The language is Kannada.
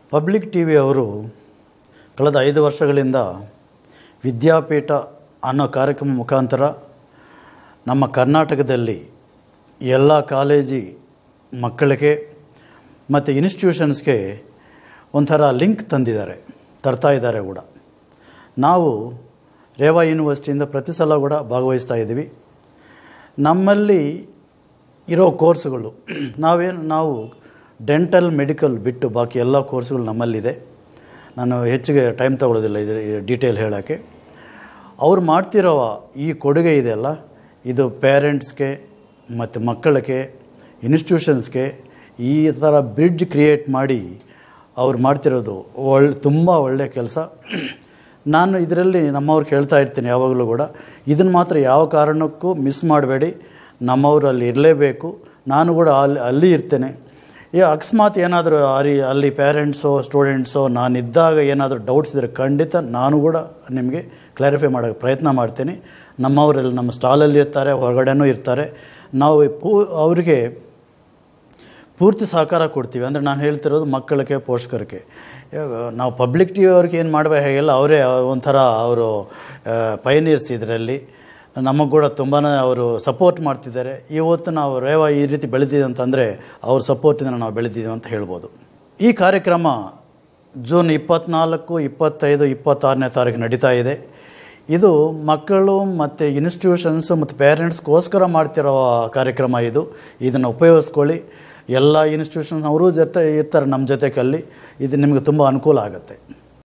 ಪಬ್ಲಿಕ್ ಟಿ ವಿ ಅವರು ಕಳೆದ 5 ವರ್ಷಗಳಿಂದ ವಿದ್ಯಾಪೀಠ ಅನ್ನೋ ಕಾರ್ಯಕ್ರಮ ಮುಖಾಂತರ ನಮ್ಮ ಕರ್ನಾಟಕದಲ್ಲಿ ಎಲ್ಲ ಕಾಲೇಜಿ ಮಕ್ಕಳಿಗೆ ಮತ್ತು ಇನ್ಸ್ಟಿಟ್ಯೂಷನ್ಸ್ಗೆ ಒಂಥರ ಲಿಂಕ್ ತರ್ತಾ ಇದ್ದಾರೆ ಕೂಡ. ನಾವು ರೇವಾ ಯೂನಿವರ್ಸಿಟಿಯಿಂದ ಪ್ರತಿ ಸಲ ಕೂಡ ಭಾಗವಹಿಸ್ತಾ ಇದ್ದೀವಿ. ನಮ್ಮಲ್ಲಿ ಇರೋ ಕೋರ್ಸುಗಳು ನಾವು ಡೆಂಟಲ್ ಮೆಡಿಕಲ್ ಬಿಟ್ಟು ಬಾಕಿ ಎಲ್ಲ ಕೋರ್ಸುಗಳು ನಮ್ಮಲ್ಲಿದೆ. ನಾನು ಹೆಚ್ಚಿಗೆ ಟೈಮ್ ತಗೊಳ್ಳೋದಿಲ್ಲ ಇದು ಡೀಟೇಲ್ ಹೇಳೋಕ್ಕೆ. ಅವ್ರು ಮಾಡ್ತಿರೋ ಈ ಕೊಡುಗೆ ಇದೆಯಲ್ಲ, ಇದು ಪೇರೆಂಟ್ಸ್ಗೆ ಮತ್ತು ಮಕ್ಕಳಿಗೆ ಇನ್ಸ್ಟಿಟ್ಯೂಷನ್ಸ್ಗೆ ಈ ಥರ ಬ್ರಿಡ್ಜ್ ಕ್ರಿಯೇಟ್ ಮಾಡಿ ಅವ್ರು ಮಾಡ್ತಿರೋದು ತುಂಬ ಒಳ್ಳೆಯ ಕೆಲಸ. ನಾನು ಇದರಲ್ಲಿ ನಮ್ಮವ್ರಿಗೆ ಹೇಳ್ತಾ ಇರ್ತೀನಿ ಯಾವಾಗಲೂ ಕೂಡ, ಇದನ್ನು ಮಾತ್ರ ಯಾವ ಕಾರಣಕ್ಕೂ ಮಿಸ್ ಮಾಡಬೇಡಿ. ನಮ್ಮವರು ಅಲ್ಲಿ ಇರಲೇಬೇಕು. ನಾನು ಕೂಡ ಅಲ್ಲಿ ಇರ್ತೇನೆ. ಅಕಸ್ಮಾತ್ ಏನಾದರೂ ಅಲ್ಲಿ ಪೇರೆಂಟ್ಸೋ ಸ್ಟೂಡೆಂಟ್ಸೋ ನಾನಿದ್ದಾಗ ಏನಾದರೂ ಡೌಟ್ಸ್ ಇದ್ದರೆ ಖಂಡಿತ ನಾನು ಕೂಡ ನಿಮಗೆ ಕ್ಲಾರಿಫೈ ಮಾಡೋಕ್ಕೆ ಪ್ರಯತ್ನ ಮಾಡ್ತೀನಿ. ನಮ್ಮವರೆಲ್ಲ ನಮ್ಮ ಸ್ಟಾಲಲ್ಲಿ ಇರ್ತಾರೆ, ಹೊರಗಡೆನೂ ಇರ್ತಾರೆ. ನಾವು ಅವರಿಗೆ ಪೂರ್ತಿ ಸಹಕಾರ ಕೊಡ್ತೀವಿ. ಅಂದರೆ ನಾನು ಹೇಳ್ತಿರೋದು ಮಕ್ಕಳಿಗೆ, ಪೋಷಕರಿಗೆ. ನಾವು ಪಬ್ಲಿಕ್ ಟಿ ವಿ ಅವ್ರಿಗೆ ಏನು ಮಾಡಬೇಕು ಹೇಗೆಲ್ಲ ಅವರೇ ಒಂಥರ ಅವರು ಪಯನೀರ್ಸ್ ಇದರಲ್ಲಿ. ನಮಗೆ ಕೂಡ ತುಂಬಾ ಅವರು ಸಪೋರ್ಟ್ ಮಾಡ್ತಿದ್ದಾರೆ. ಇವತ್ತು ನಾವು ರೇವಾ ಈ ರೀತಿ ಬೆಳೆದಿದೆ ಅಂತಂದರೆ ಅವ್ರ ಸಪೋರ್ಟಿಂದ ನಾವು ಬೆಳೆದಿದ್ದೀವಿ ಅಂತ ಹೇಳ್ಬೋದು. ಈ ಕಾರ್ಯಕ್ರಮ ಜೂನ್ 24, 25, 26ನೇ ತಾರೀಕು ನಡೀತಾ ಇದೆ. ಇದು ಮಕ್ಕಳು ಮತ್ತು ಇನ್ಸ್ಟಿಟ್ಯೂಷನ್ಸು ಮತ್ತು ಪೇರೆಂಟ್ಸ್ಗೋಸ್ಕರ ಮಾಡ್ತಿರೋ ಕಾರ್ಯಕ್ರಮ ಇದು. ಇದನ್ನು ಉಪಯೋಗಿಸ್ಕೊಳ್ಳಿ. ಎಲ್ಲ ಇನ್ಸ್ಟಿಟ್ಯೂಷನ್ ಅವರು ಇರ್ತಾರೆ ನಮ್ಮ ಜೊತೆಗಲ್ಲಿ. ಇದು ನಿಮಗೆ ತುಂಬ ಅನುಕೂಲ ಆಗುತ್ತೆ.